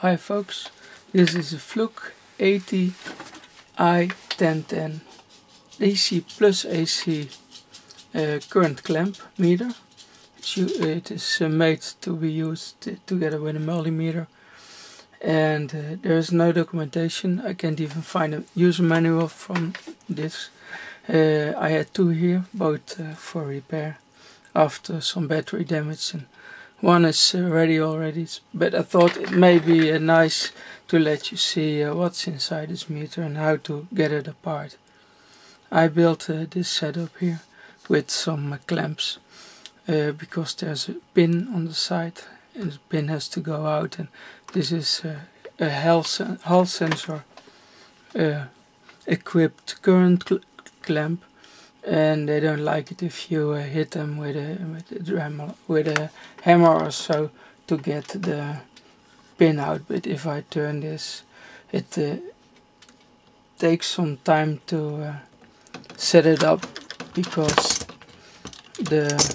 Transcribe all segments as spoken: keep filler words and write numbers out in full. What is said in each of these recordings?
Hi folks, this is a Fluke eighty i ten ten D C plus A C uh, current clamp meter. It is uh, made to be used together with a multimeter, and uh, there is no documentation. I can't even find a user manual from this. Uh, I had two here, both uh, for repair after some battery damage, and one is uh, ready already, but I thought it may be uh, nice to let you see uh, what's inside this meter and how to get it apart. I built uh, this setup here with some uh, clamps uh, because there's a pin on the side and the pin has to go out, and this is uh, a Hall, sen Hall sensor uh, equipped current cl clamp, and they don't like it if you uh, hit them with a with a, hammer, with a hammer or so to get the pin out. But if I turn this, it uh, takes some time to uh, set it up because the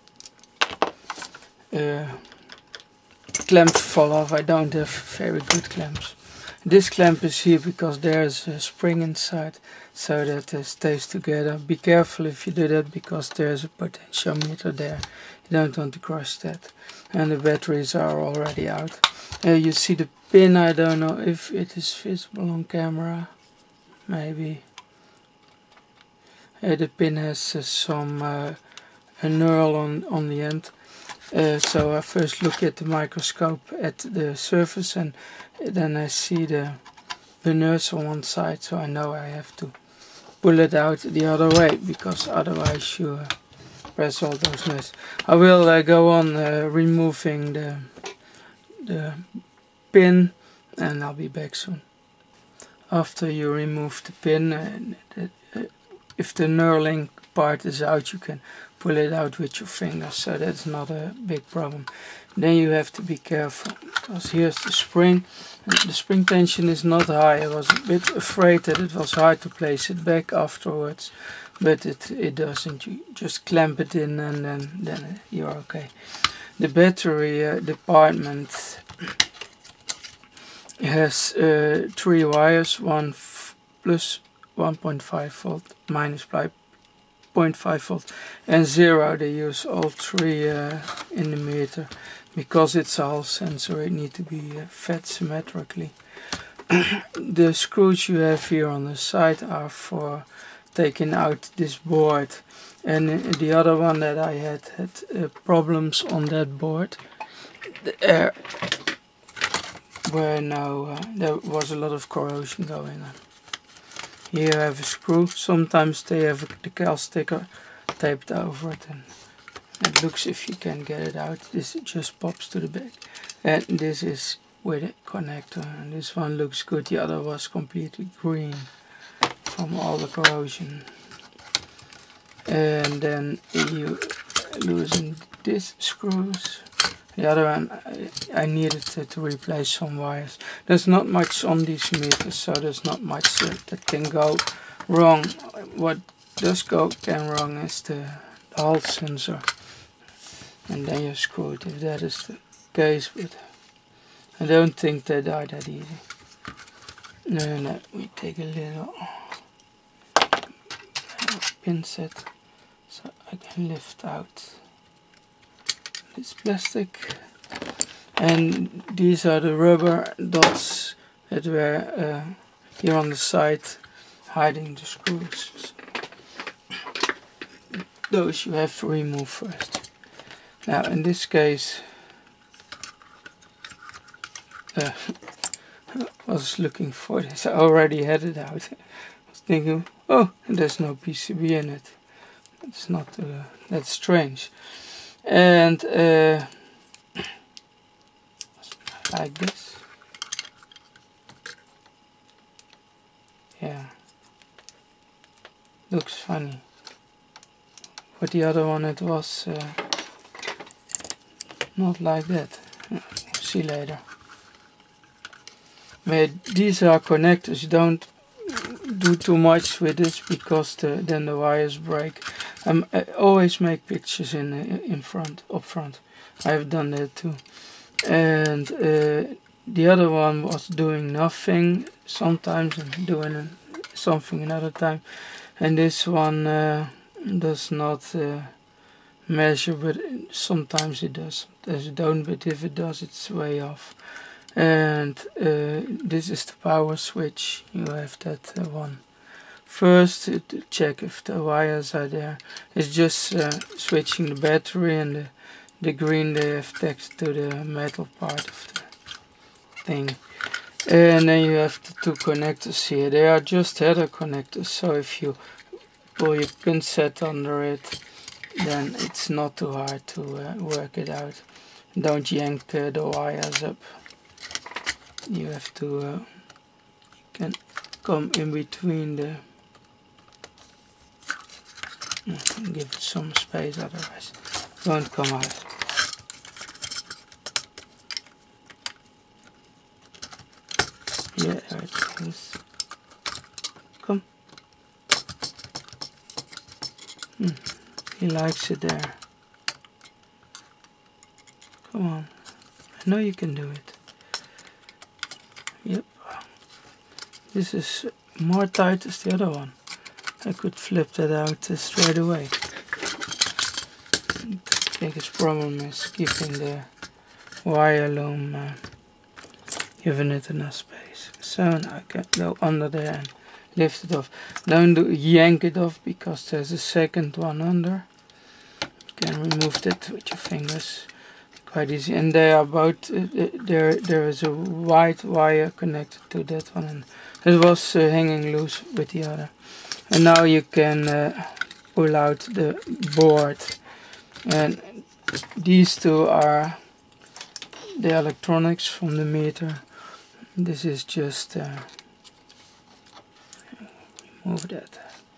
uh, clamps fall off. I don't have very good clamps. This clamp is here because there's a spring inside, so that it stays together. Be careful if you do that because there's a potentiometer there. You don't want to crush that. And the batteries are already out. Uh, you see the pin. I don't know if it is visible on camera. Maybe. Uh, the pin has uh, some uh, a knurl on, on the end. Uh, so I first look at the microscope at the surface, and then I see the, the nurse on one side, so I know I have to pull it out the other way, because otherwise you uh, press all those nuts. I will uh, go on uh, removing the, the pin, and I'll be back soon. After you remove the pin, uh, the, uh, if the knurling part is out, you can pull it out with your fingers, so that's not a big problem. Then you have to be careful, because here's the spring. The spring tension is not high. I was a bit afraid that it was hard to place it back afterwards, but it, it doesn't. You just clamp it in and then, then you're okay. The battery uh, department has uh, three wires, one f plus one point five volt, minus zero point five volt, and zero. They use all three uh, in the meter. Because it's a Hall sensor, it needs to be uh, fed symmetrically. The screws you have here on the side are for taking out this board, and the other one that I had had uh, problems on that board. There were no, uh, there was a lot of corrosion going on. Here I have a screw. Sometimes they have the cal sticker taped over it, and it looks if you can get it out. This just pops to the back, and this is with a connector, and this one looks good. The other was completely green from all the corrosion. And then you loosen these screws. The other one I, I needed to, to replace some wires. There's not much on these meters, so there's not much uh, that can go wrong. What does go can wrong is the, the Hall sensor. And then you screw it if that is the case, but I don't think they die that easy. No, no, we take a little pin set so I can lift out this plastic, and these are the rubber dots that were uh, here on the side hiding the screws. Those you have to remove first. Now in this case, uh, I was looking for this. I already had it out. I was thinking, oh, there's no P C B in it. It's not uh, that strange. And uh, like this. Yeah, looks funny. But the other one, it was uh, not like that. See later. But these are connectors. You don't do too much with this because the, then the wires break. Um, I always make pictures in in front, up front. I've done that too. And uh, the other one was doing nothing sometimes and doing something another time, and this one uh, does not uh, measure, but sometimes it does, sometimes it don't, but if it does, it's way off. And uh, this is the power switch. You have that uh, one. First, to check if the wires are there. It's just uh, switching the battery, and the, the green they have text to the metal part of the thing. And then you have the two connectors here. They are just header connectors, so if you pull your pin set under it, then it's not too hard to uh, work it out. Don't yank uh, the wires up. You have to uh, you can come in between the give it some space, otherwise it won't come out. Yeah, there it is. Come. Hmm. He likes it there. Come on. I know you can do it. Yep. This is more tight as the other one. I could flip that out uh, straight away. The biggest problem is keeping the wire loom, uh, giving it enough space. So now I can go under there and lift it off. Don't do, yank it off, because there's a second one under. You can remove that with your fingers. Quite easy. And they are both, uh, there there is a white wire connected to that one, and it was uh, hanging loose with the other. And now you can uh, pull out the board, and these two are the electronics from the meter. This is just uh, remove that.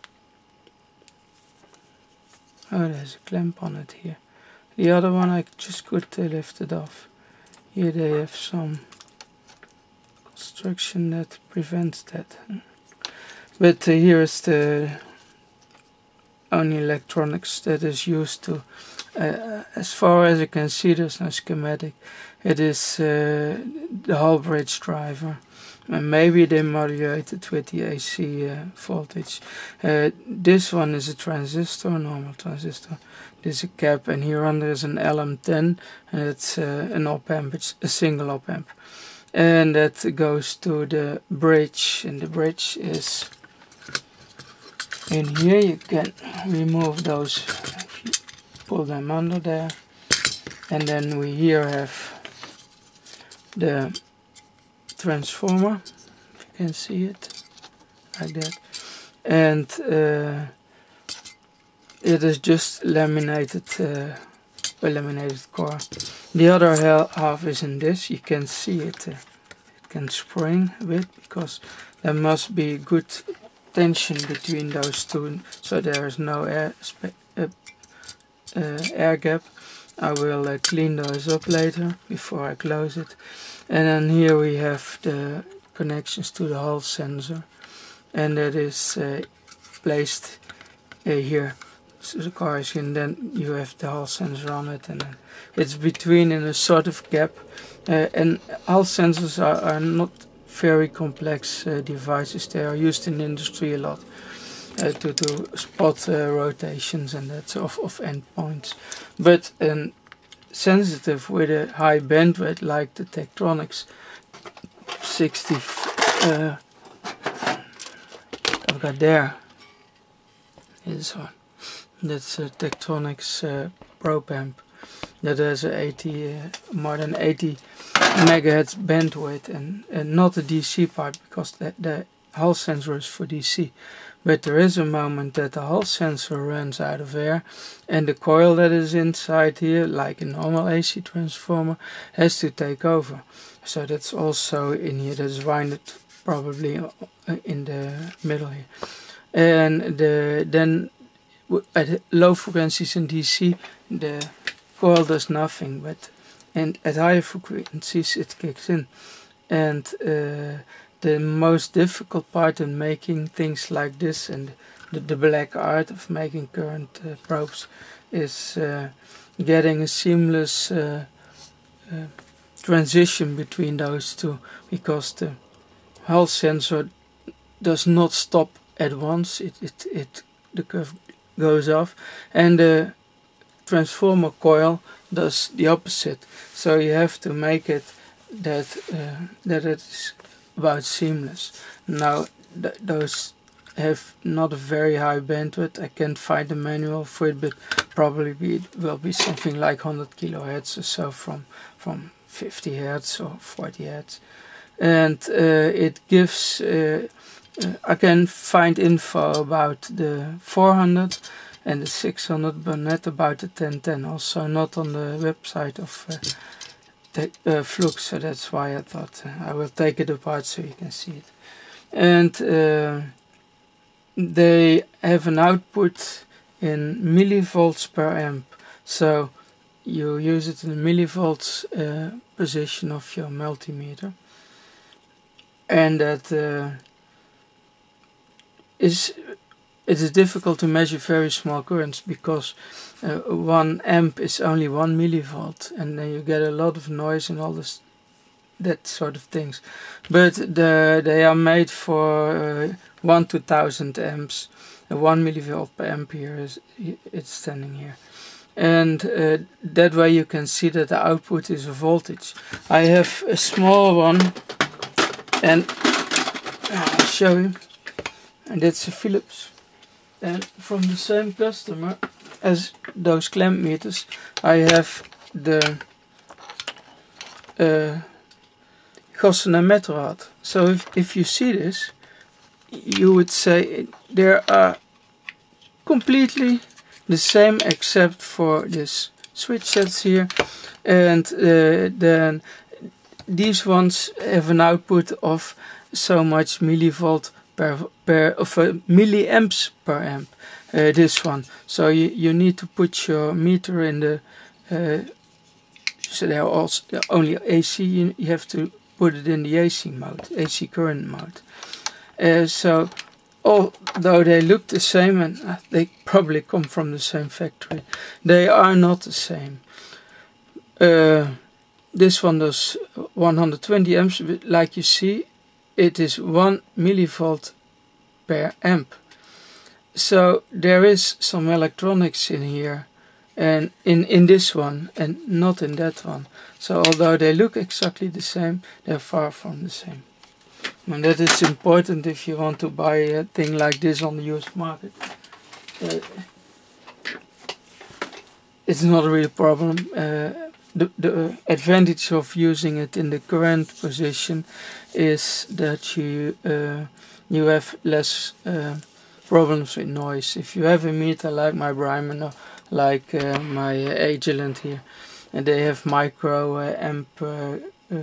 Oh, there's a clamp on it here. The other one I just could uh, lift it off. Here they have some construction that prevents that. But uh, here is the only electronics that is used to, uh, as far as you can see, there's no schematic. It is uh, the Hall bridge driver, and maybe they modulate it with the A C uh, voltage. Uh, this one is a transistor, a normal transistor. This is a cap, and here under is an L M ten, and it's uh, an op amp, it's a single op amp. And that goes to the bridge, and the bridge is in here. You can remove those if you pull them under there. And then we here have the transformer, if you can see it, like that. And uh, it is just laminated, uh, a laminated core. The other half is in this. You can see it, uh, it can spring a bit, because there must be good tension between those two, so there is no air, uh, uh, air gap. I will uh, clean those up later before I close it. And then here we have the connections to the Hall sensor, and that is uh, placed uh, here. So the car is in, then you have the Hall sensor on it, and then it's between in a sort of gap. Uh, and Hall sensors are, are not very complex uh, devices. They are used in industry a lot uh, to, to spot uh, rotations and that sort of, of endpoints. But um, sensitive with a high bandwidth like the Tektronix sixty, uh, I've got there, this one. That's a Tektronix uh, probe amp that has a eighty, uh, more than eighty megahertz bandwidth, and, and not the D C part, because the, the Hall sensor is for D C. But there is a moment that the Hall sensor runs out of air, and the coil that is inside here, like a normal A C transformer, has to take over. So that's also in here. That's winded probably in the middle here. And the, then at low frequencies in D C, the coil does nothing, but and at higher frequencies it kicks in. And uh, the most difficult part in making things like this, and the, the black art of making current uh, probes, is uh, getting a seamless uh, uh, transition between those two, because the Hall sensor does not stop at once. It, it, it the curve goes off, and the transformer coil does the opposite. So you have to make it that uh, that it's about seamless. Now th those have not a very high bandwidth. I can't find a manual for it, but probably be, it will be something like one hundred kilohertz or so from from fifty hertz or forty hertz, and uh, it gives. Uh, uh, I can find info about the four hundred and the six hundred, but not about the ten ten. Also, not on the website of uh, the, uh, Flux. So that's why I thought uh, I will take it apart so you can see it. And uh, they have an output in millivolts per amp. So you use it in the millivolts uh, position of your multimeter, and that uh, is it is difficult to measure very small currents, because uh, one amp is only one millivolt, and then you get a lot of noise and all this, that sort of things. But the, they are made for uh, one to thousand amps. Uh, one millivolt per ampere is it's standing here, and uh, that way you can see that the output is a voltage. I have a small one, and I'll show you, and that's a Philips. And from the same customer as those clamp meters, I have the uh, Gossamer Metrorad. So if, if you see this, you would say there are completely the same except for this switch sets here, and uh, then these ones have an output of so much millivolt per per of uh, milliamps per amp. Uh, this one, so you you need to put your meter in the uh, so they are also only A C. You, you have to put it in the A C mode, A C current mode. Uh, so although they look the same, and uh, they probably come from the same factory, they are not the same. Uh, this one does one hundred twenty amps, but like you see, it is one millivolt per amp. So there is some electronics in here, and in in this one, and not in that one. So although they look exactly the same, they're far from the same. And that is important if you want to buy a thing like this on the used market. Uh, it's not a real problem. Uh, the, the advantage of using it in the current position is that you uh, you have less uh, problems with noise. If you have a meter like my Bryman or like uh, my Agilent here, and they have micro uh, amp uh, uh,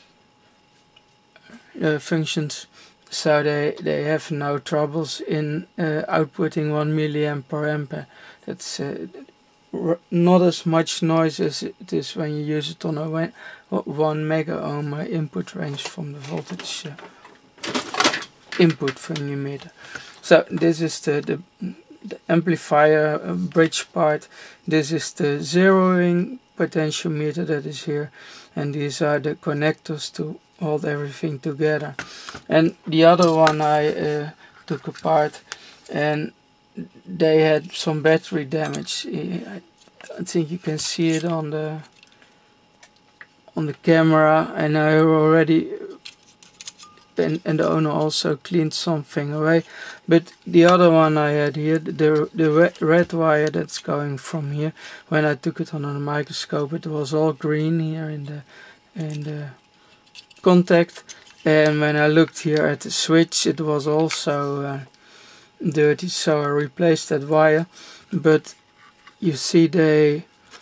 uh, functions, so they they have no troubles in uh, outputting one milliamp per amp. That's uh, not as much noise as it is when you use it on a one mega ohm uh, input range from the voltage uh, input from your meter. So this is the, the, the amplifier uh, bridge part. This is the zeroing potentiometer that is here, and these are the connectors to hold everything together. And the other one I uh, took apart, and they had some battery damage. I don't think you can see it on the on the camera, and I already and, and the owner also cleaned something away. But the other one I had here, the the red, red wire that's going from here, when I took it on a microscope, it was all green here in the in the contact, and when I looked here at the switch, it was also uh, dirty, so I replaced that wire. But you see they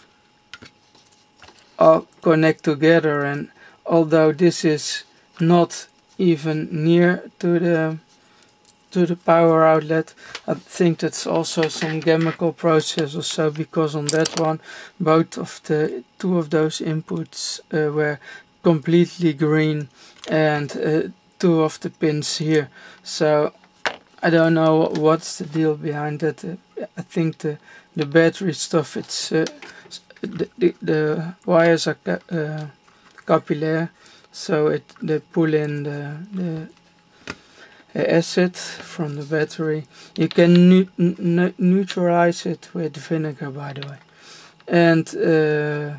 all connect together, and although this is not even near to the to the power outlet, I think that's also some chemical process or so, because on that one both of the two of those inputs uh, were completely green, and uh, two of the pins here. So I don't know what's the deal behind that. Uh, I think the the battery stuff, it's uh, the, the the wires are uh, capillary, so it they pull in the, the acid from the battery. You can ne ne neutralize it with vinegar, by the way, and uh,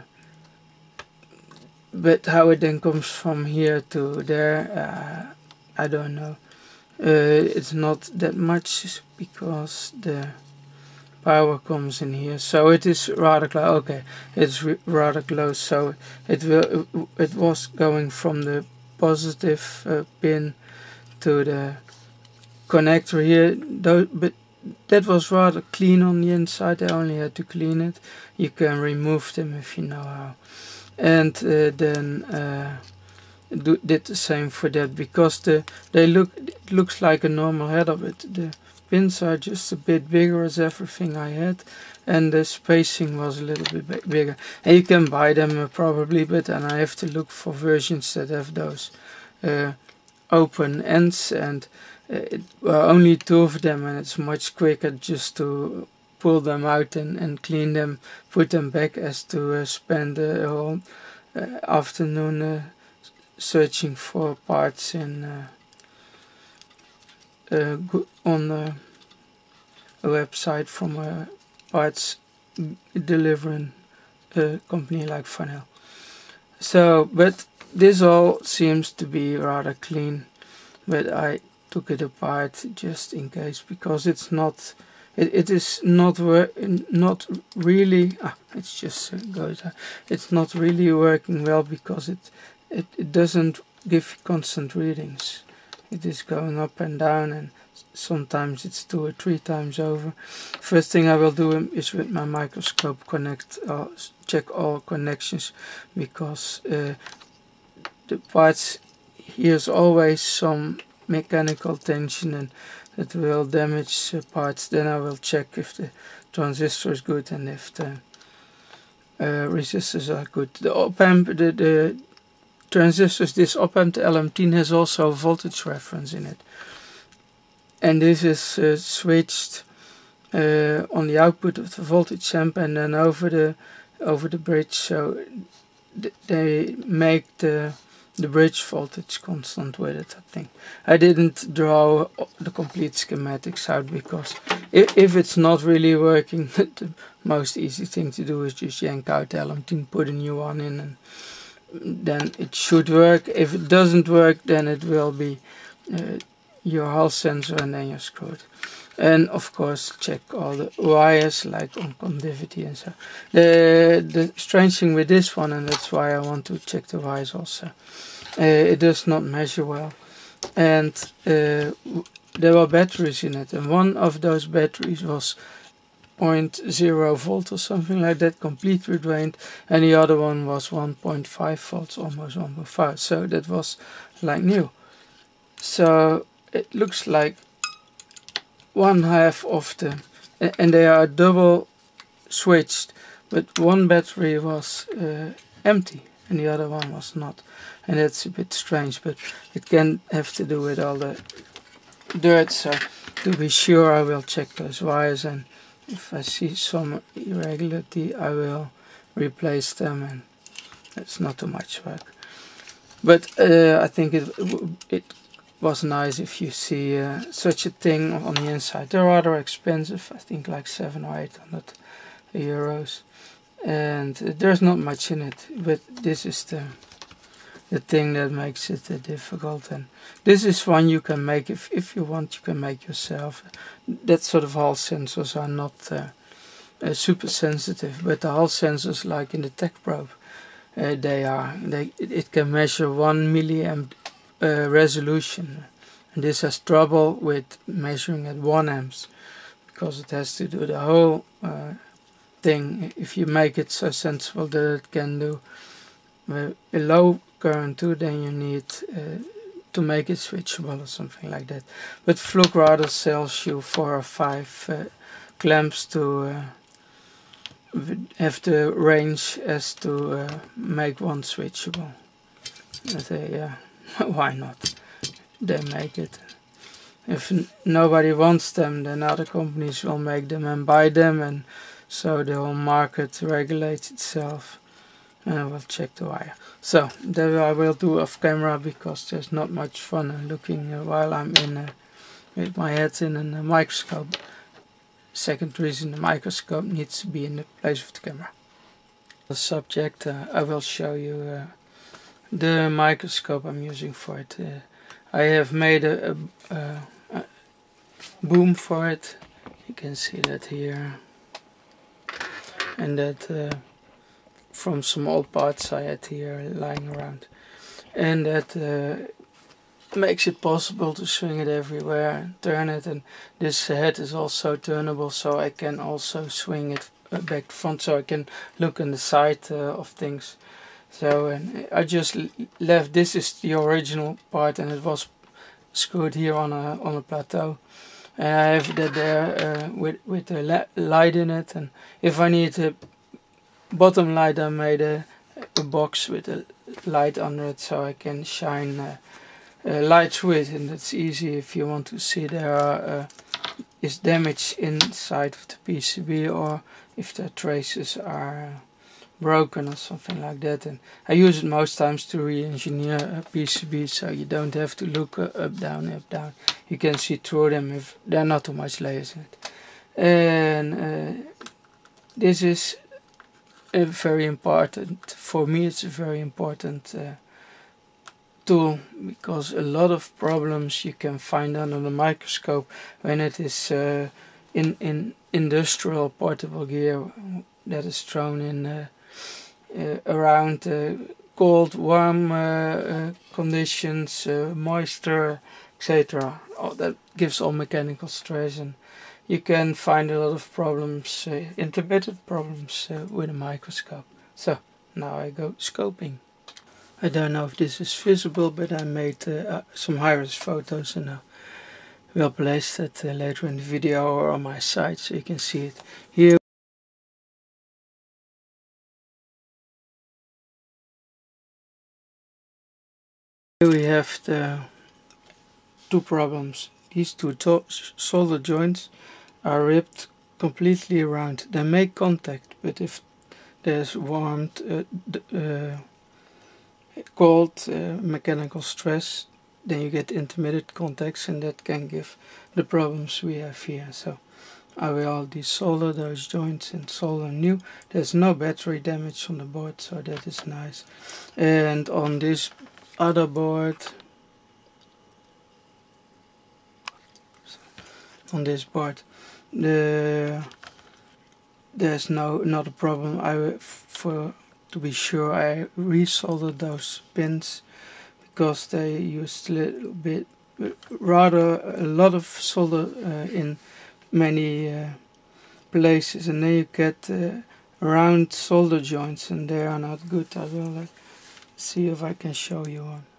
but how it then comes from here to there, uh, I don't know. Uh, it's not that much because the power comes in here, so it is rather close. Okay, it's rather close, so it will it was going from the positive uh, pin to the connector here, though, but that was rather clean on the inside. I only had to clean it. You can remove them if you know how, and uh, then uh, do, did the same for that, because the they look it looks like a normal header, but the pins are just a bit bigger as everything I had, and the spacing was a little bit bigger. And you can buy them uh, probably, but then I have to look for versions that have those uh, open ends, and uh, it, well, only two of them, and it's much quicker just to pull them out and, and clean them, put them back, as to uh, spend a whole uh, afternoon uh, searching for parts in uh, Uh, on uh, a website from a parts delivering uh, company like Farnell. So, but this all seems to be rather clean, but I took it apart just in case, because it's not, it, it is not wor not really, ah, it's just uh, goes, uh, it's not really working well, because it, it, it doesn't give constant readings. It is going up and down, and sometimes it's two or three times over. First thing I will do is with my microscope connect, uh, check all connections, because uh, the parts, here's always some mechanical tension, and it will damage uh, parts. Then I will check if the transistor is good and if the uh, resistors are good. The op amp, the, the transistors, this op amp, the L M ten, has also a voltage reference in it, and this is uh, switched uh, on the output of the voltage amp and then over the over the bridge, so th they make the the bridge voltage constant with it. I think I didn't draw the complete schematics out, because if, if it's not really working, the most easy thing to do is just yank out the L M ten, put a new one in, and then it should work. If it doesn't work, then it will be uh, your Hall sensor, and then you're screwed. And of course check all the wires, like on conductivity and so. The, the strange thing with this one, and that's why I want to check the wires also, uh, it does not measure well, and uh, there were batteries in it, and one of those batteries was zero point zero volt or something like that, completely drained, and the other one was one point five volts, almost one point five, so that was like new. So it looks like one half of the, and they are double switched, but one battery was uh, empty and the other one was not, and that's a bit strange, but it can have to do with all the dirt. So to be sure, I will check those wires, and if I see some irregularity, I will replace them, and it's not too much work. But uh, I think it it was nice if you see uh, such a thing on the inside. They're rather expensive, I think like seven or eight hundred euros, and uh, there's not much in it. But this is the the thing that makes it uh, difficult, and this is one you can make if if you want. You can make yourself. That sort of Hall sensors are not uh, uh, super sensitive, but the Hall sensors, like in the Tech Probe, uh, they are. They it, it can measure one milliamp uh, resolution, and this has trouble with measuring at one amps, because it has to do the whole uh, thing. If you make it so sensible that it can do uh, a low current too, then you need uh, to make it switchable or something like that. But Fluke rather sells you four or five uh, clamps to uh, have the range as to uh, make one switchable. I say, yeah, why not? They make it. If n nobody wants them, then other companies will make them and buy them, and so the whole market regulates itself. and I will check the wire. So that I will do off camera, because there's not much fun uh, looking uh, while I'm in uh, with my head in a microscope. Second reason, the microscope needs to be in the place of the camera. The subject, uh, I will show you uh, the microscope I'm using for it. Uh, I have made a, a, a, a boom for it. You can see that here, and that uh, from some old parts I had here lying around, and that uh, makes it possible to swing it everywhere, turn it, and this head is also turnable, so I can also swing it back to front, so I can look on the side uh, of things. So and I just left, this is the original part, and it was screwed here on a on a plateau, and I have that there uh, with with a light in it, and if I need a bottom light, I made a, a box with a light under it, so I can shine uh, uh, light through it, and it's easy if you want to see there are, uh, is damage inside of the P C B, or if the traces are uh, broken or something like that. And I use it most times to re-engineer a P C B, so you don't have to look uh, up, down, up, down. You can see through them if there are not too much layers in it. And uh, this is a very important, for me it's a very important uh, tool, because a lot of problems you can find under the microscope when it is uh, in, in industrial portable gear that is thrown in uh, uh, around uh, cold, warm uh, uh, conditions, uh, moisture, et cetera. Oh, that gives all mechanical stress, and you can find a lot of problems, uh, intermittent problems uh, with a microscope. So now I go scoping. I don't know if this is visible, but I made uh, uh, some high-res photos, and I will place that uh, later in the video or on my site, so you can see it. Here we have the two problems. These two solder joints are ripped completely around. They make contact, but if there's warmth, uh, uh, cold, uh, mechanical stress, then you get intermittent contacts, and that can give the problems we have here. So I will desolder those joints and solder new. There's no battery damage on the board, so that is nice. And on this other board, on this board, the there's no not a problem. I for to be sure I resoldered those pins, because they used a little bit, rather a lot of solder uh, in many uh, places, and then you get uh, round solder joints, and they are not good. I will uh, see if I can show you one.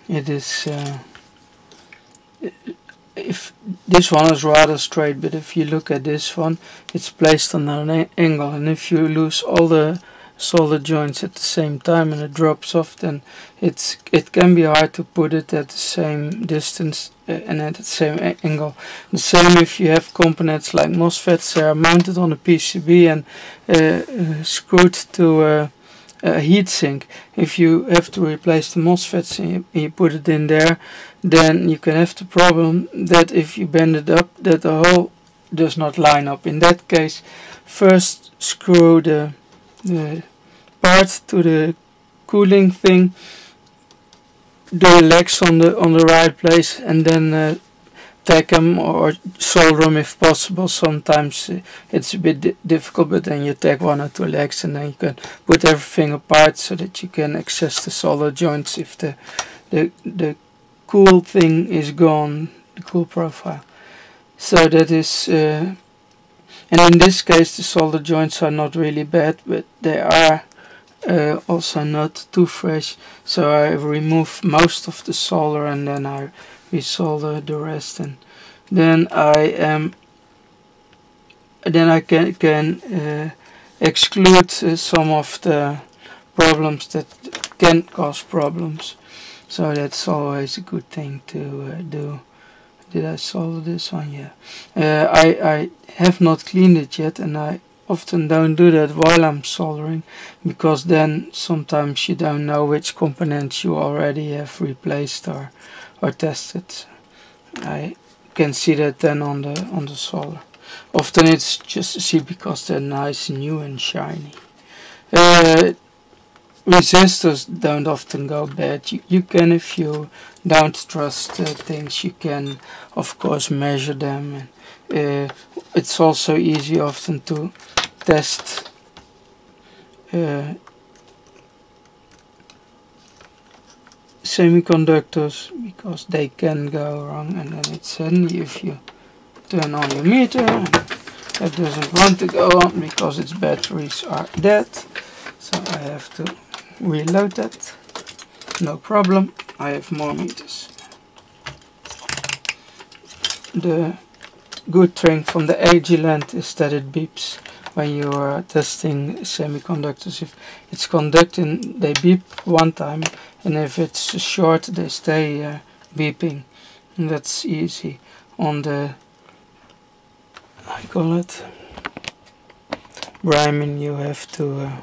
it is uh, if this one is rather straight, but if you look at this one, it's placed on an angle, and if you lose all the solder joints at the same time and it drops off, then it's it can be hard to put it at the same distance uh, and at the same angle. The same if you have components like MOSFETs that are mounted on a P C B and uh, uh, screwed to uh, a heatsink. If you have to replace the MOSFETs and you, you put it in there, then you can have the problem that if you bend it up, that the hole does not line up. In that case, first screw the the part to the cooling thing, do the legs on the on the right place, and then uh, tack them or solder them if possible. Sometimes uh, it's a bit di difficult, but then you tack one or two legs and then you can put everything apart so that you can access the solder joints if the the the cool thing is gone, the cool profile. So that is uh, and in this case the solder joints are not really bad, but they are uh, also not too fresh, so I remove most of the solder and then I resolder the rest, and then I am um, then I can, can uh, exclude uh, some of the problems that can cause problems, so that's always a good thing to uh, do. Did I solder this one? Yeah. Uh, I, I have not cleaned it yet, and I often don't do that while I'm soldering, because then sometimes you don't know which components you already have replaced or, or tested. I can see that then on the on the solder. Often it's just to see because they're nice, new and shiny. Uh, resistors don't often go bad. You, you can, if you don't trust uh, things, you can of course measure them, and uh, it's also easy often to test uh, semiconductors, because they can go wrong, and then it's handy if you turn on the meter and it doesn't want to go on because its batteries are dead, so I have to reload that. No problem, I have more meters. The good thing from the Agilent is that it beeps when you are testing semiconductors. If it's conducting, they beep one time, and if it's short, they stay uh, beeping. And that's easy. On the, I call it, Brymen, you have to uh,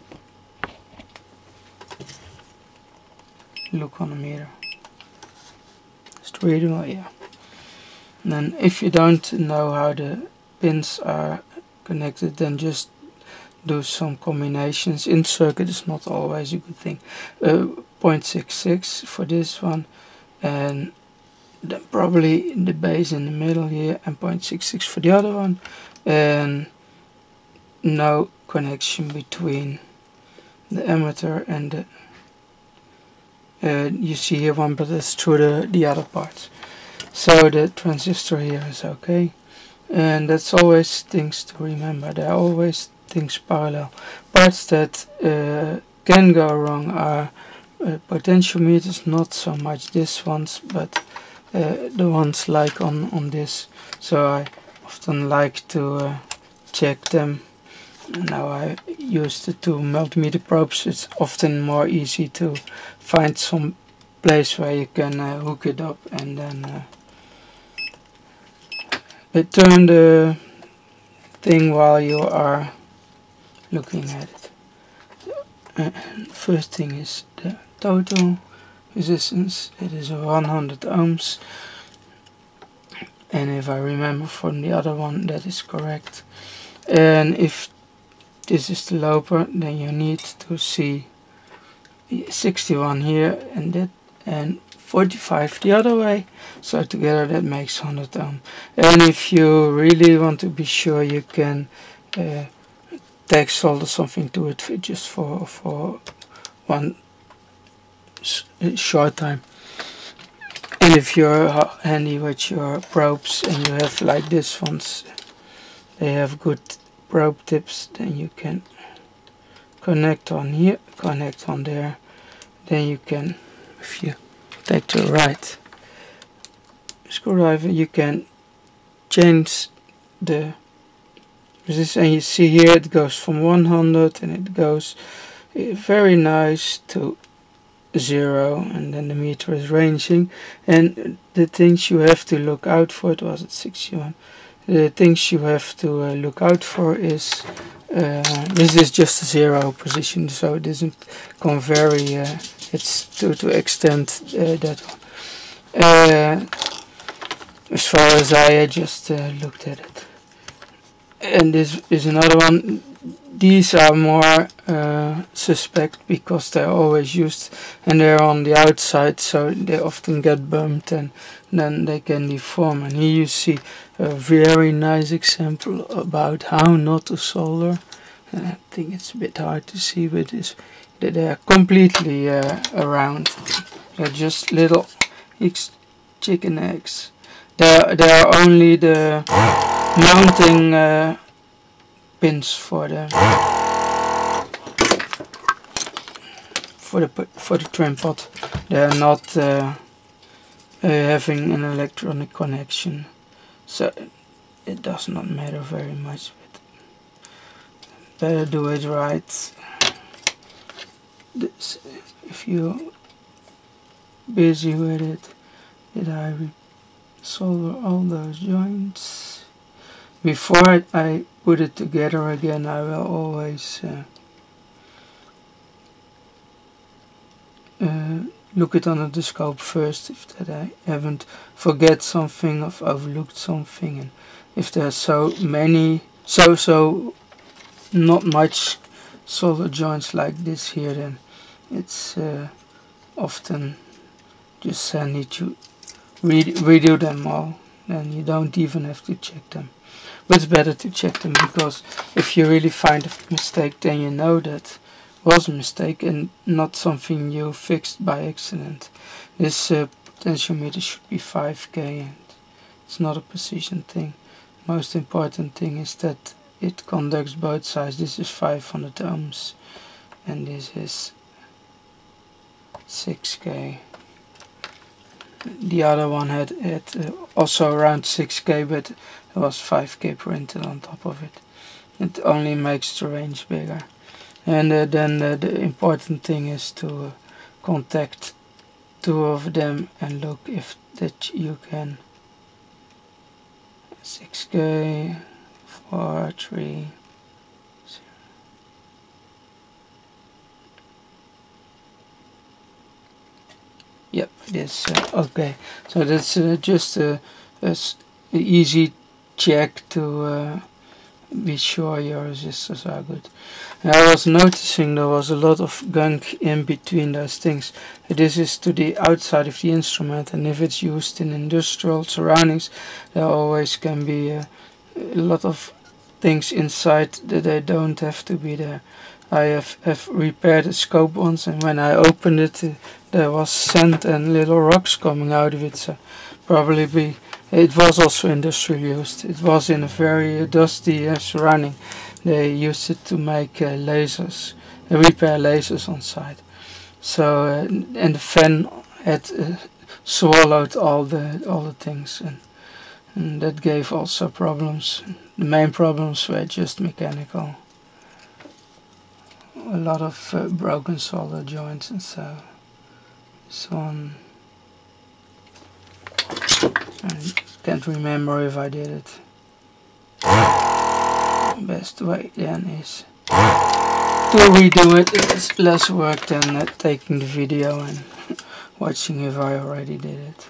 look on the meter. Straight away, yeah. And then if you don't know how the pins are connected, then just do some combinations. In circuit is not always a good thing. uh, zero point six six for this one, and then probably the base in the middle here, and zero point six six for the other one, and no connection between the emitter and the uh, you see here one, but it's through the, the other parts. So the transistor here is okay. And that's always things to remember. There are always things parallel. Parts that uh, can go wrong are uh, potentiometers, not so much this ones, but uh, the ones like on, on this. So I often like to uh, check them. Now I use the two multimeter probes. It's often more easy to find some place where you can uh, hook it up, and then uh, turn the thing while you are looking at it. Uh, first thing is the total resistance. It is one hundred ohms, and if I remember from the other one, that is correct. And if this is the loper, then you need to see sixty-one here and that, and forty-five the other way, so together that makes one hundred ohm. And if you really want to be sure, you can uh, tack solder something to it for just for for one short time. And if you're handy with your probes and you have like this ones, they have good probe tips, then you can connect on here, connect on there. Then you can, if you take the right screwdriver, you can change the resistance, and you see here it goes from one hundred and it goes very nice to zero, and then the meter is ranging. And the things you have to look out for, it was at sixty-one, the things you have to uh, look out for is uh, this is just a zero position, so it doesn't come very uh, it's to, to extend uh, that one. Uh, as far as I uh, just uh, looked at it. And this is another one. These are more uh, suspect because they're always used and they're on the outside, so they often get bumped and then they can deform. And here you see a very nice example about how not to solder. And I think it's a bit hard to see, but it's, they're completely uh, around. They're just little chicken eggs. There, there are only the mounting uh, pins for the for the for the trim pot. They are not uh, uh, having an electronic connection, so it does not matter very much. But better do it right. This, if you're busy with it, did I solder all those joints? Before I put it together again, I will always uh, uh, look it under the scope first, if that I haven't forget something, or overlooked something, and if there's so many, so so not much solder joints like this here, then it's uh, often just handy to re redo them all, and you don't even have to check them. But it's better to check them, because if you really find a mistake, then you know that was a mistake and not something you fixed by accident. This uh, potentiometer should be five K, and it's not a precision thing. Most important thing is that it conducts both sides. This is five hundred ohms and this is six K. The other one had, had uh, also around six K, but there was five K printed on top of it. It only makes the range bigger. And uh, then uh, the important thing is to uh, contact two of them and look if that you can. six K, four, three, zero. Yep, it is uh, okay. So that's uh, just a, a easy check to uh, be sure your resistors are good. And I was noticing there was a lot of gunk in between those things. This is to the outside of the instrument, and if it's used in industrial surroundings, there always can be uh, a lot of things inside that they don't have to be there. I have, have repaired a scope once, and when I opened it, uh, there was sand and little rocks coming out of it. So probably be it was also industrial used. It was in a very uh, dusty uh, surrounding. They used it to make uh, lasers, uh, repair lasers on site. So uh, and the fan had uh, swallowed all the all the things, and, and that gave also problems. The main problems were just mechanical. A lot of uh, broken solder joints, and so this one. I can't remember if I did it. Best way then is to redo it. It's less work than uh, taking the video and watching if I already did it.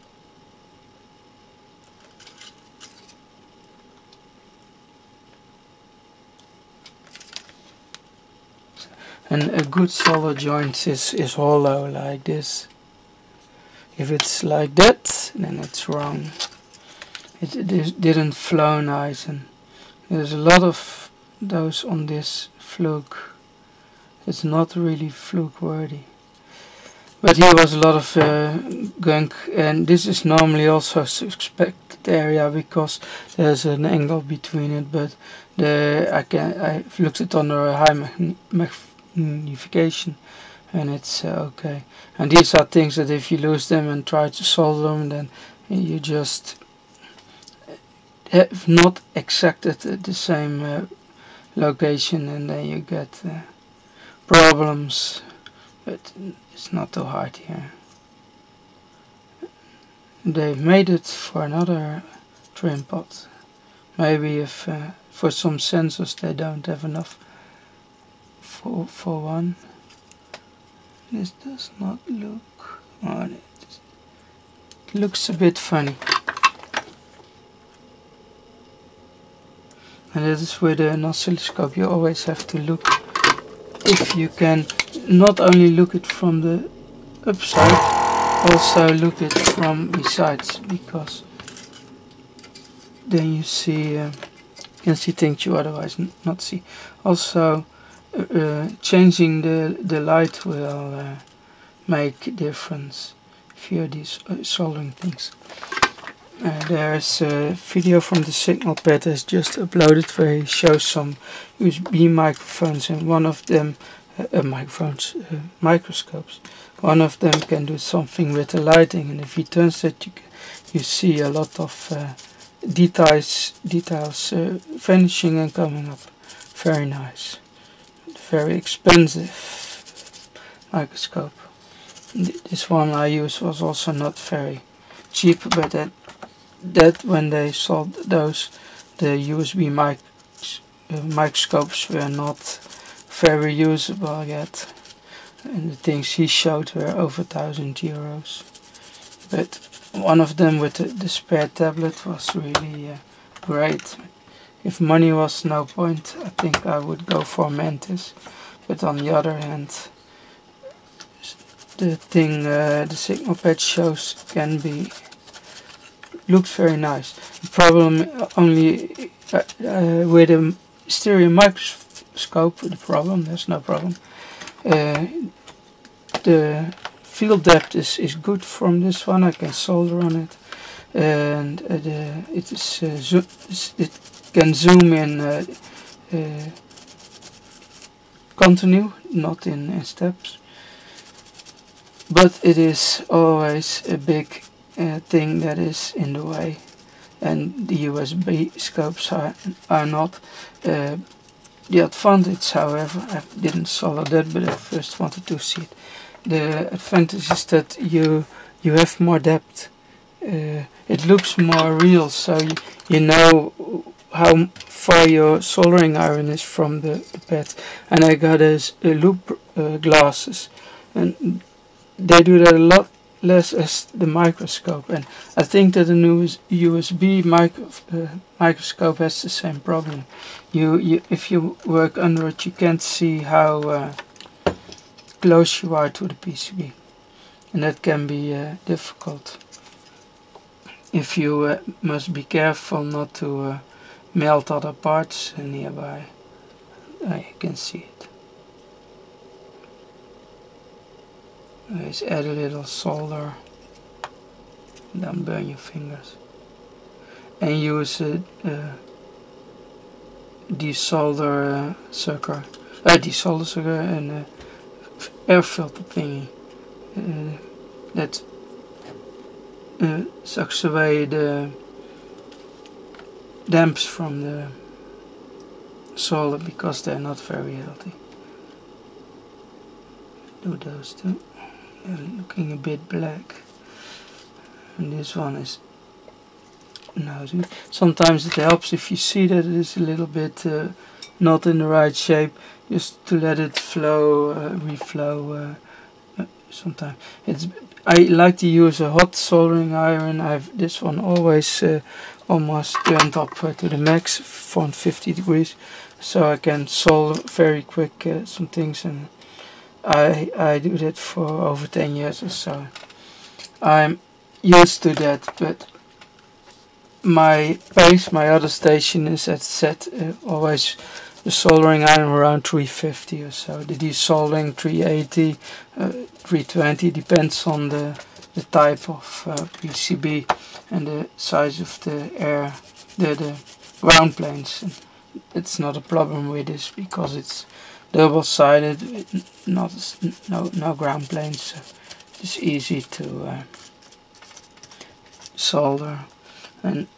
And a good solder joint is, is hollow like this. If it's like that, then it's wrong. It, it didn't flow nice, and there's a lot of those on this fluke. It's not really fluke worthy. But here was a lot of uh, gunk, and this is normally also a suspected area because there's an angle between it. But the I can I've looked it under a high magnification, and it's uh, okay. And these are things that if you lose them and try to solder them, then you just have not exacted the same uh, location, and then you get uh, problems. But it's not too hard here. They've made it for another trim pot. Maybe if uh, for some sensors they don't have enough for for one. This does not look. Oh, it, it looks a bit funny. And that is with an oscilloscope. You always have to look, if you can, not only look it from the upside, also look it from the sides, because then you see, uh, you can see things you otherwise n not see. Also, uh, uh, changing the the light will uh, make a difference if you have these uh, soldering things. Uh, there's a video from the Signal Pad that's just uploaded where he shows some U S B microphones, and one of them, uh, uh, microphones, uh, microscopes. One of them can do something with the lighting, and if he turns it, you, you see a lot of uh, details, details uh, vanishing and coming up. Very nice. Very expensive microscope. This one I used was also not very cheap, but that that when they sold those, the U S B mic uh, microscopes were not very usable yet, and the things he showed were over a thousand euros. But one of them with the, the spare tablet was really uh, great. If money was no point, I think I would go for Mantis. But on the other hand, the thing uh, the Signal Pad shows can be looks very nice. The problem only uh, uh, with a stereo microscope, the problem, there's no problem. Uh, the field depth is, is good from this one, I can solder on it. And uh, the, it, is, uh, zo it can zoom in uh, uh, continue, not in, in steps. But it is always a big uh, thing that is in the way, and the U S B scopes are, are not. Uh, the advantage, however, I didn't solder that, but I first wanted to see it. The advantage is that you you have more depth. Uh, it looks more real, so you, you know how far your soldering iron is from the, the pad. And I got a, a loop uh, glasses, and they do that a lot less as the microscope, and I think that the new U S B micro, uh, microscope has the same problem. You, you, if you work under it, you can't see how uh, close you are to the P C B, and that can be uh, difficult. If you uh, must be careful not to uh, melt other parts nearby. Uh, you can see it. Just add a little solder, don't burn your fingers, and use a uh, desolder uh, sucker, uh, desolder sucker and uh, air filter thingy uh, that uh, sucks away the damps from the solder, because they're not very healthy. Do those two. Looking a bit black, and this one is no. Sometimes it helps if you see that it is a little bit uh, not in the right shape, just to let it flow, uh, reflow. Uh, sometimes it's. I like to use a hot soldering iron. I've this one always uh, almost turned up uh, to the max, four hundred fifty degrees, so I can solder very quick uh, some things, and I, I do that for over ten years or so. I'm used to that, but my base, my other station is at set uh, always the soldering iron around three fifty or so. The desoldering three eighty, uh, three twenty, depends on the, the type of uh, P C B and the size of the air, the, the ground planes. And it's not a problem with this, because it's double-sided, not no no ground planes, so it's easy to uh, solder, and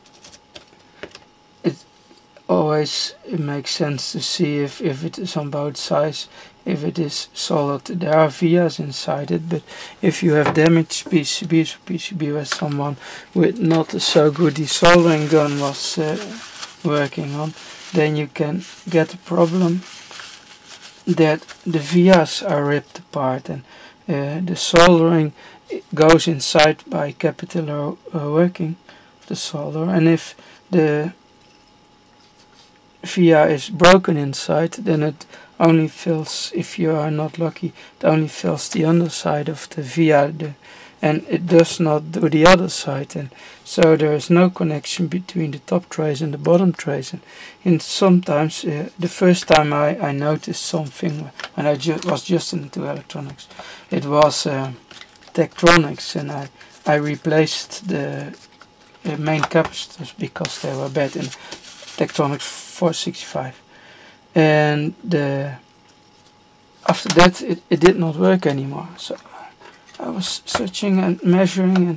it always it makes sense to see if if it is on both sides, if it is soldered. There are vias inside it, but if you have damaged P C Bs, P C B where someone with not so good desoldering gun was uh, working on, then you can get a problem that the vias are ripped apart, and uh, the soldering goes inside by capillary uh, working of the solder, and if the via is broken inside, then it only fills, if you are not lucky, it only fills the underside of the via, the, and it does not do the other side, and so there is no connection between the top trace and the bottom trace. And, and sometimes, uh, the first time I, I noticed something when I ju was just into electronics, it was uh, Tektronix, and I, I replaced the uh, main capacitors because they were bad in Tektronix four sixty-five, and the, after that it, it did not work anymore. So I was searching and measuring, and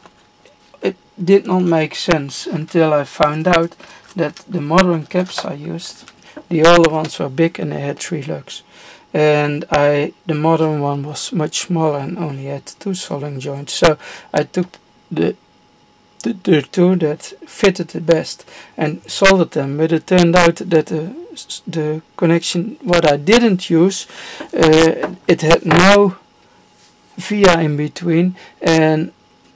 it did not make sense until I found out that the modern caps I used, the older ones were big and they had three lugs, and I the modern one was much smaller and only had two soldering joints. So I took the The, the two that fitted the best and soldered them, but it turned out that the, the connection what I didn't use, uh, it had no via in between, and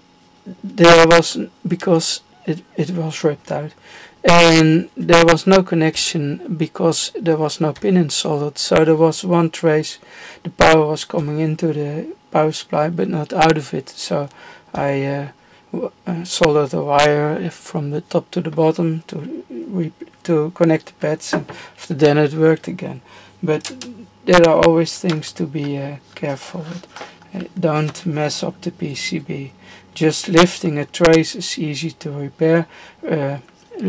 there was, because it, it was ripped out, and there was no connection because there was no pin installed. So there was one trace, the power was coming into the power supply but not out of it. So I uh, Uh, soldered a wire from the top to the bottom to re to connect the pads, and after then it worked again. But there are always things to be uh, careful with. Uh, don't mess up the P C B. Just lifting a trace is easy to repair. Uh,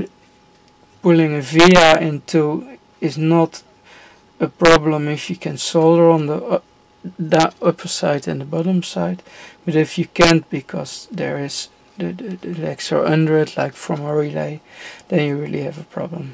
pulling a via into is not a problem if you can solder on the uh, the upper side and the bottom side, but if you can't because there is the, the, the legs are under it, like from a relay, then you really have a problem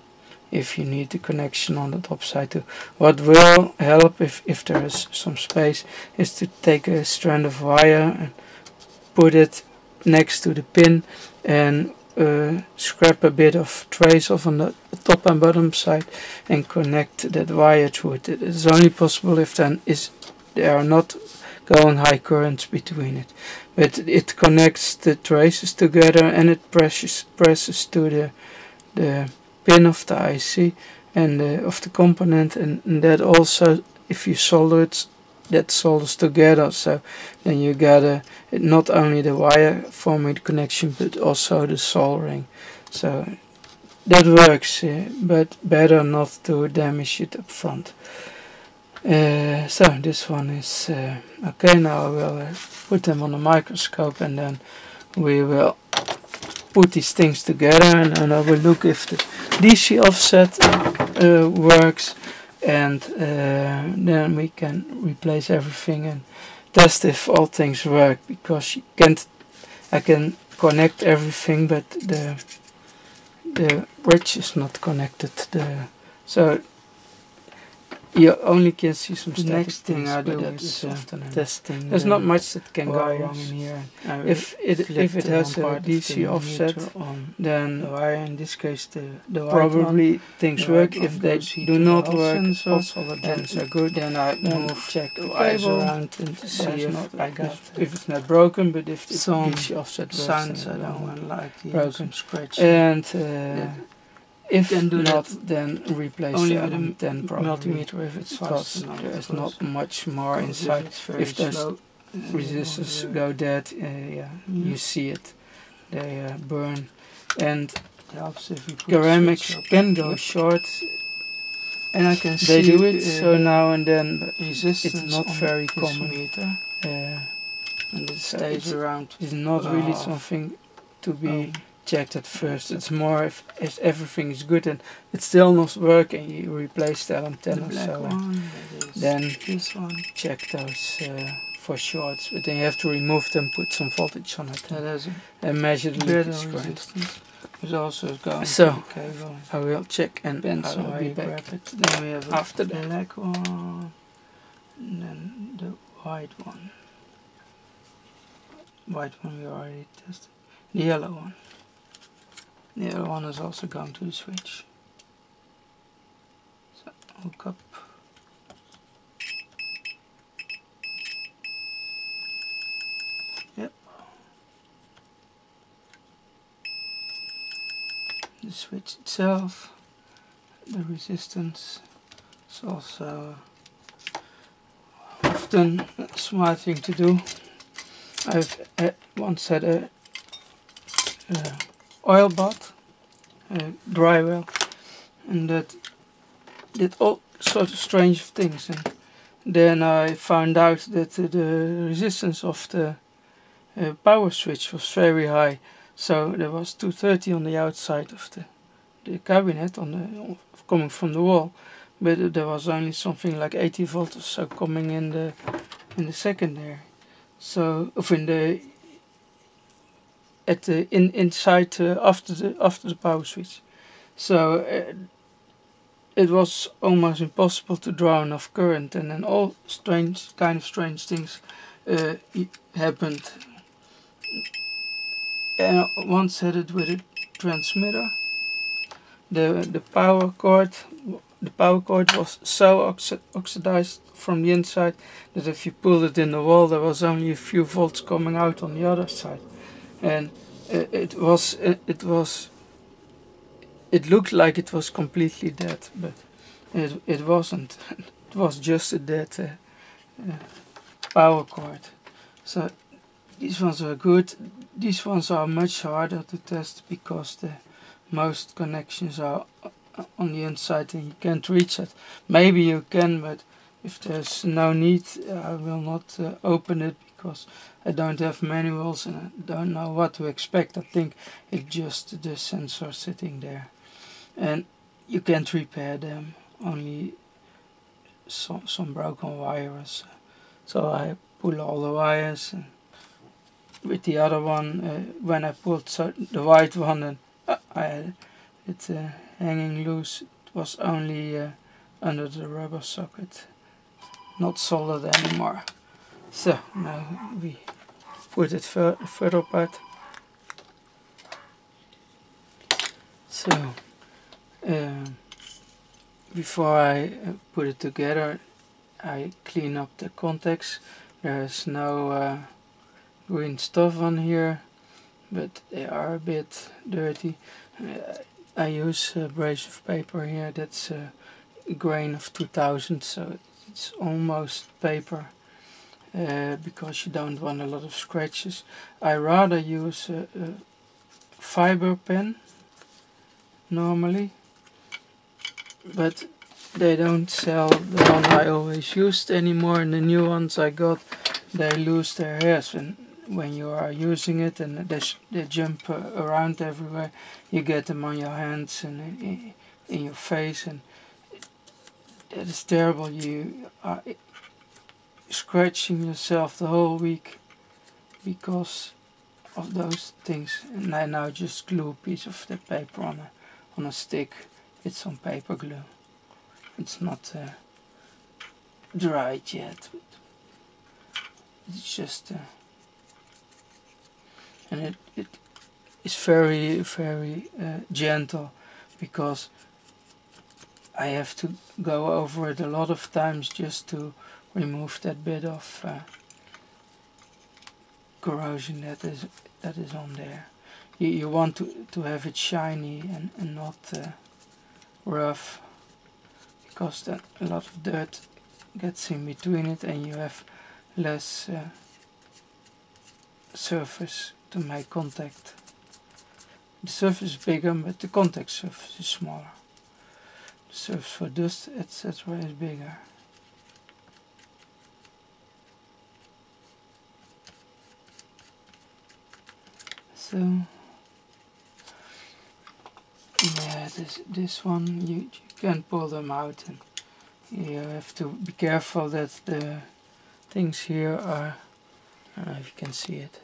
if you need the connection on the top side too. What will help if, if there is some space is to take a strand of wire and put it next to the pin and uh, scrap a bit of trace off on the top and bottom side and connect that wire to it. It is only possible if then is there are not going high currents between it, but it connects the traces together and it presses presses to the the pin of the I C and uh, of the component, and, and that also, if you solder it, that solders together. So then you get a, not only the wire forming the connection but also the soldering. So that works, uh, but better not to damage it up front. Uh, so this one is uh, okay. Now I will uh, put them on a microscope, and then we will put these things together, and, and I will look if the D C offset uh, works, and uh, then we can replace everything and test if all things work, because you can't, I can connect everything but the the bridge is not connected. The so you only can see some static. Next thing I do is uh, testing. There's not much that can go wrong in here. Uh, if it if it has a D C offset, on then the wire, in this case the, the probably things work. If they do not work, also the gens are good, then I move check the wires around and to see if I got if it's not broken. But if it's D C offset sounds, I don't want like broken scratch. And uh, if not, then replace only the M ten multimeter if it's fast. There is not much more inside. If those resistors go dead, uh, yeah, mm. you see it. They uh, burn. And ceramics can go short, and I can see they do it uh, so now and then. But it's not very common. Uh, and it stays around. It's not oh. really something to be check that first. It's more if, if everything is good and it's still not working, you replace the antenna. The black so one, that is then this one. check those uh, for shorts, but then you have to remove them, put some voltage on it, That has a and measure the better leakage current. resistance. It also going So, to the cable. I will check and Depends I will on how be you back grab it. Then we have a after that. black one, and then the white one. White one we already tested. The yellow one. The yellow one is also going to the switch. So hook up. Yep. The switch itself, the resistance is also often a smart thing to do. I've uh, once had a, a oil bath, a dry well, and that did all sorts of strange things. And then I found out that uh, the resistance of the uh, power switch was very high. So there was two thirty on the outside of the, the cabinet, on the coming from the wall, but there was only something like eighty volts or so coming in the in the secondary. So, of in the at the in inside uh, after the after the power switch, so uh, it was almost impossible to draw enough current, and then all strange kind of strange things uh, happened. And I once had it with a transmitter. The the power cord the power cord was so oxi oxidized from the inside that if you pulled it in the wall, there was only a few volts coming out on the other side, and uh, it was it, it was it looked like it was completely dead, but it it wasn't. It was just a dead uh, uh, power cord. So these ones are good. These ones are much harder to test because the most connections are on the inside and you can't reach it. Maybe you can, but if there's no need, I will not uh, open it because I don't have manuals and I don't know what to expect. I think it's just the sensor sitting there, and you can't repair them, only some, some broken wires. So I pull all the wires, and with the other one, uh, when I pulled so the white one, and uh, I had it uh, hanging loose, it was only uh, under the rubber socket, not solid anymore. So now we put it fur further apart. So uh, before I uh, put it together, I clean up the contacts. There's no uh, green stuff on here, but they are a bit dirty. Uh, I use abrasive paper here. That's a grain of two thousand, so it's almost paper, uh, because you don't want a lot of scratches. I rather use a, a fiber pen normally, but they don't sell the one I always used anymore, and the new ones I got, they lose their hairs when, when you are using it, and they, they jump uh, around everywhere. You get them on your hands and in, in your face, and that is terrible. You are scratching yourself the whole week because of those things. And I now just glue a piece of the paper on a, on a stick with some paper glue. It's not uh, dried yet, but it's just uh, and it, it is very very uh, gentle, because I have to go over it a lot of times just to remove that bit of uh, corrosion that is that is on there. You, you want to, to have it shiny and, and not uh, rough, because then a lot of dirt gets in between it and you have less uh, surface to make contact. The surface is bigger, but the contact surface is smaller. The surface for dust, et cetera is bigger. So uh, this this one you, you can pull them out, and you have to be careful that the things here are, I don't know if you can see it,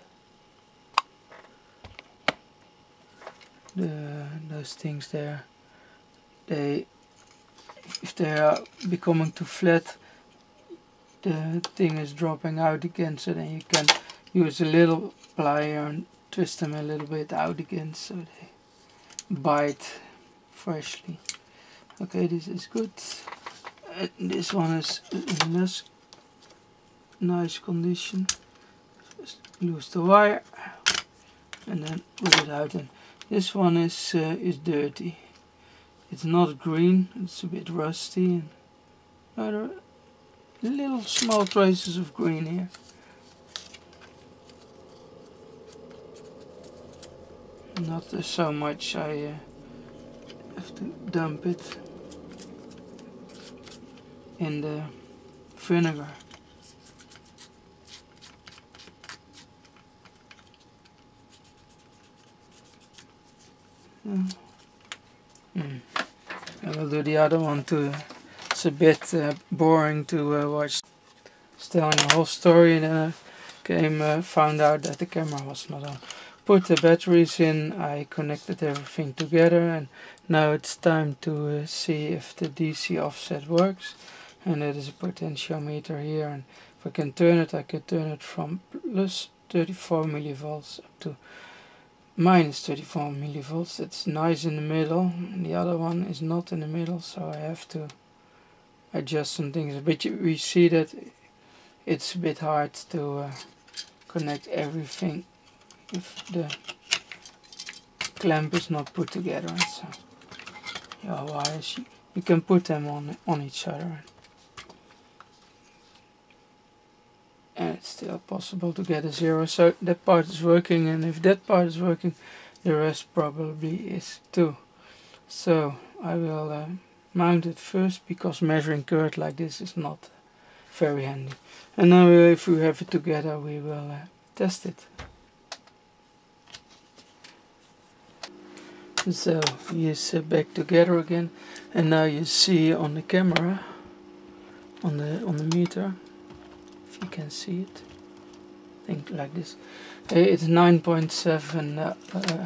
the those things there, they if they are becoming too flat, the thing is dropping out again, so then you can use a little plier and twist them a little bit out again so they bite freshly. Okay, this is good. Uh, this one is in less nice condition. Just lose the wire and then pull it out. And this one is uh, is dirty. It's not green. It's a bit rusty, and other little small traces of green here. Not uh, so much. I uh, have to dump it in the vinegar. Uh, mm. I will do the other one too. It's a bit uh, boring to uh, watch. Telling the whole story, and then I came uh, found out that the camera was not on. Put the batteries in, I connected everything together, and now it's time to uh, see if the D C offset works. And it is a potentiometer here, and if I can turn it, I can turn it from plus thirty-four millivolts up to minus thirty-four millivolts. That's nice in the middle, and the other one is not in the middle, so I have to adjust some things. But you, we see that it's a bit hard to uh, connect everything if the clamp is not put together. And so your wires, you, you can put them on on each other, and it's still possible to get a zero. So that part is working, and if that part is working, the rest probably is too. So I will uh, mount it first, because measuring current like this is not very handy. And now uh, if we have it together, we will uh, test it. So it's uh, back together again, and now you see on the camera, on the on the meter, if you can see it, think like this. Uh, it's nine point seven, uh, uh,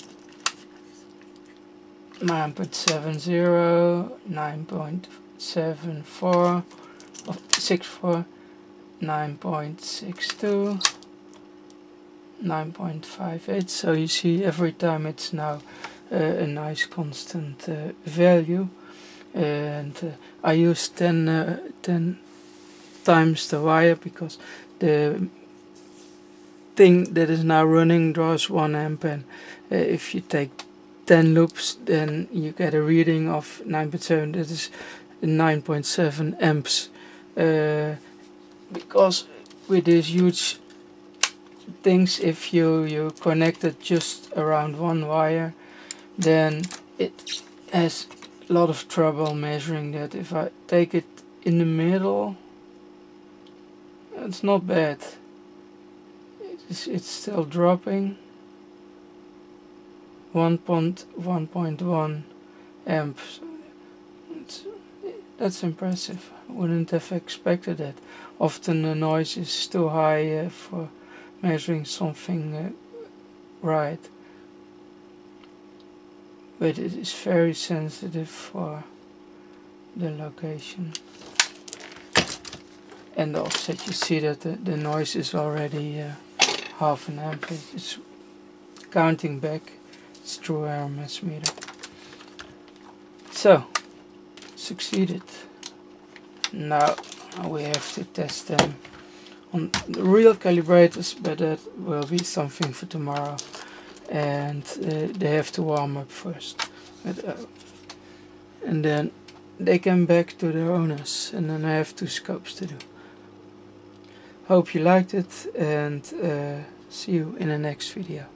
nine point seven zero, nine point seven four, or six four, nine point six two, nine point five eight. So you see every time it's now uh, a nice constant uh, value, and uh, I use ten, uh, ten times the wire, because the thing that is now running draws one amp, and uh, if you take ten loops, then you get a reading of nine point seven. That is nine point seven amps, uh, because with these huge things, if you you connect it just around one wire, then it has a lot of trouble measuring that. If I take it in the middle, it's not bad. It's, it's still dropping. one point one amps. It's, that's impressive. I wouldn't have expected that. Often the noise is too high uh, for measuring something uh, right. But it is very sensitive for the location. And the offset, you see that the, the noise is already uh, half an amp. It's counting back. It's true R M S meter. So, succeeded. Now we have to test them on the real calibrators, but that will be something for tomorrow. And uh, they have to warm up first. But, uh, and then they come back to their owners, and then I have two scopes to do. Hope you liked it, and uh, see you in the next video.